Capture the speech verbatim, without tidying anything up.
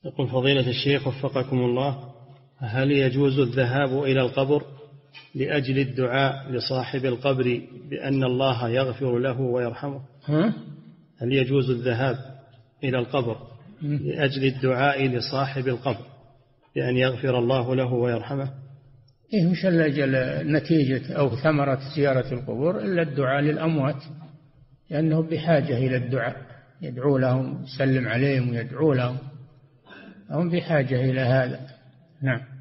يقول فضيلة الشيخ وفقكم الله، هل يجوز الذهاب إلى القبر لأجل الدعاء لصاحب القبر بأن الله يغفر له ويرحمه؟ ها؟ هل يجوز الذهاب إلى القبر لأجل الدعاء لصاحب القبر بأن يغفر الله له ويرحمه؟ إيه مش إلا نتيجة أو ثمرة زيارة القبور إلا الدعاء للأموات، لأنهم بحاجة إلى الدعاء، يدعو لهم، يسلم عليهم ويدعو لهم، هم بحاجة إلى هذا. نعم.